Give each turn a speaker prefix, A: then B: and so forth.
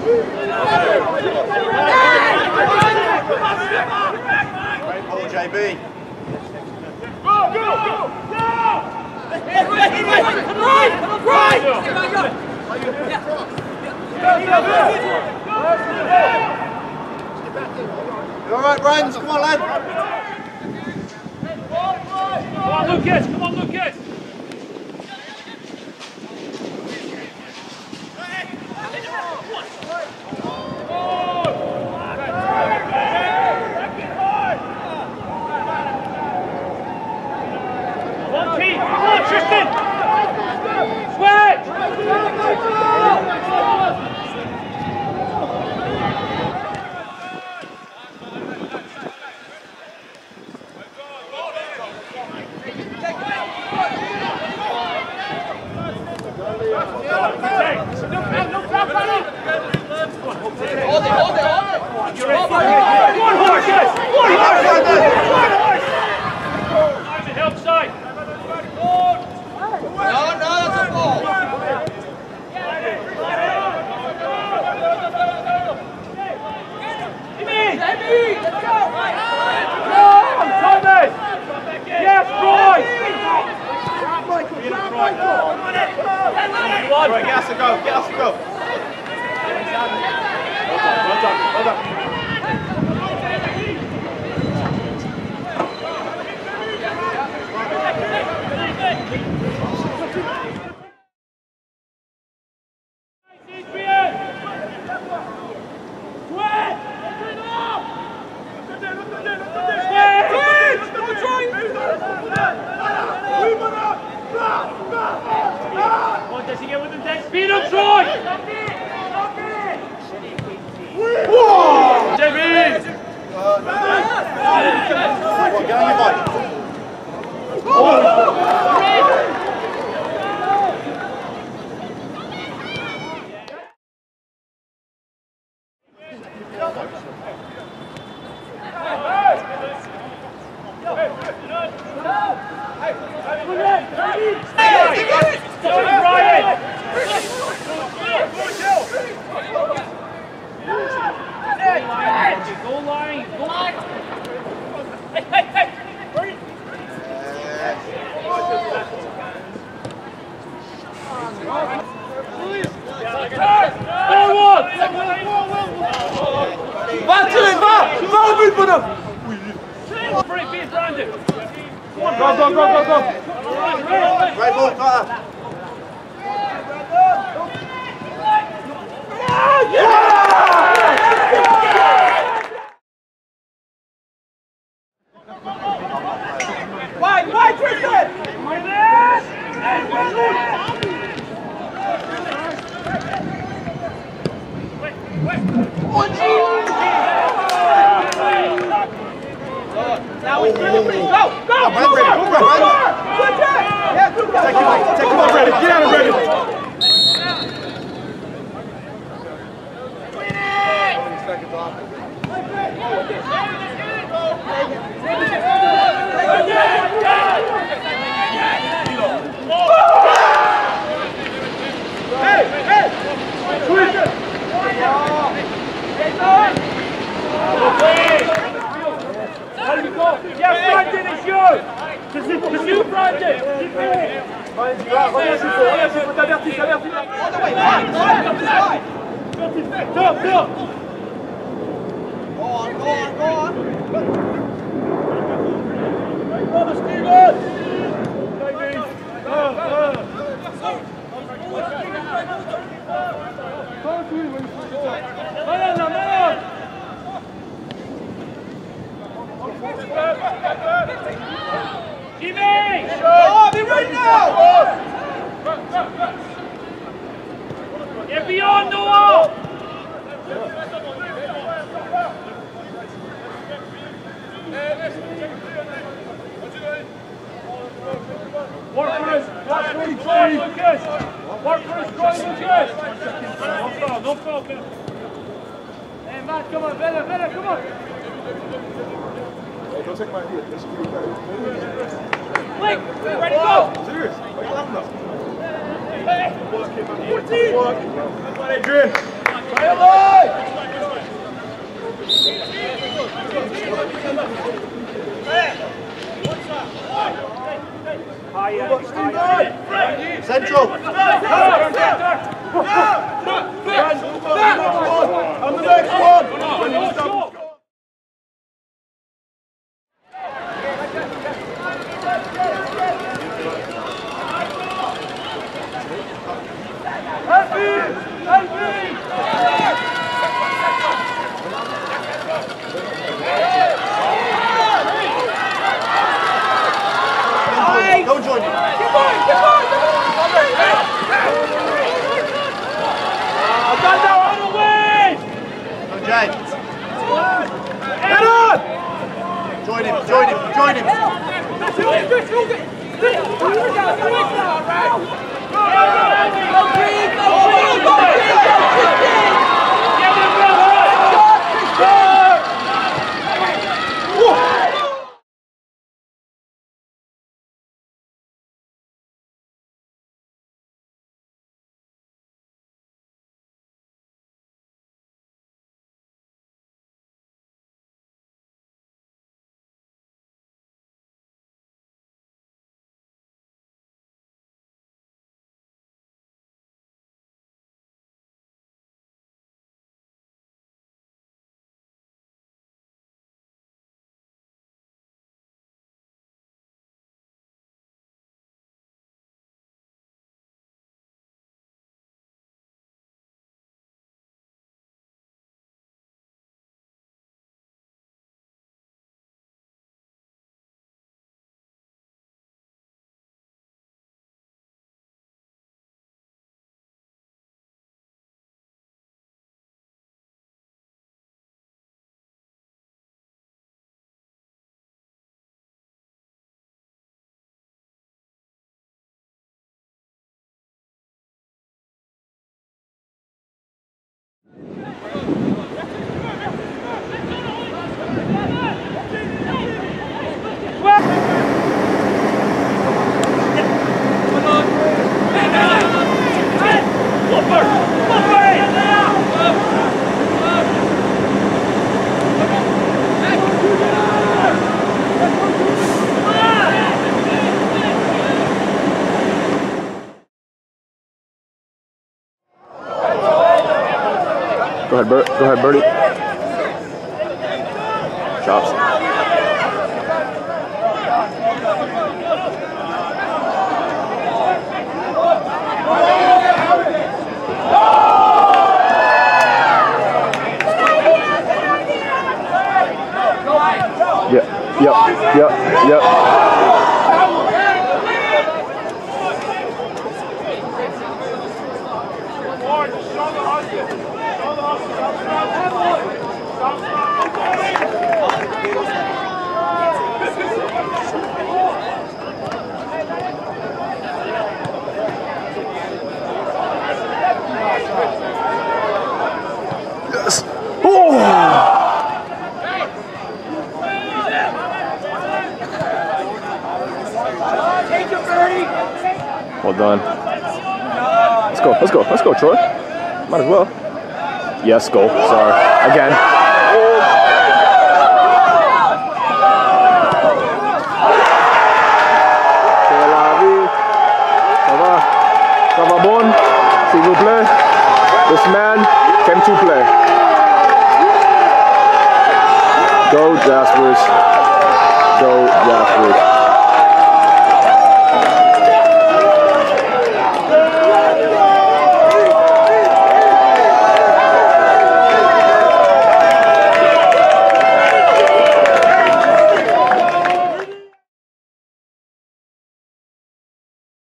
A: Great ball, JB.
B: Go!
A: You all right, Brands? Come on, lad.
B: Come on, Lucas!
A: Right, get us to go. Well done.
B: Does he get with him then? Speed up, Troy!
A: Whoa!
B: JB!
A: Get on your bike. Go. Right ball, Carter.
C: Wide, Tristan! Now we go!
A: Take him on, Brady. Get out of Brady.
B: Yeah, Brandon, it's you! C'est you, Brandon!
A: Faut t'avertir.
B: Top!
C: Go on!
B: Jimmy!
C: Oh, be ready now!
B: Get beyond the wall! Work for us! Lucas! Work for us, Troy, Lucas! No foul, Bill. Hey, Matt, come on, Bella, come on!
A: Don't take my idea. This is pretty good.
B: Blake, ready to go!
A: Serious. What are you laughing at?
B: Hey!
A: Work. Come on, Adrian. Central. And the next one. Go join him.
C: Keep on!
A: Go Jay. Head on! Join him.
D: Go ahead, Berti. Chops. Yep. Yes. Oh! Well done. Let's go, Troy. Might as well. Yes, goal. Sorry. Again. Ça va bon? S'il vous plaît. This man came to play. Go Jaspers.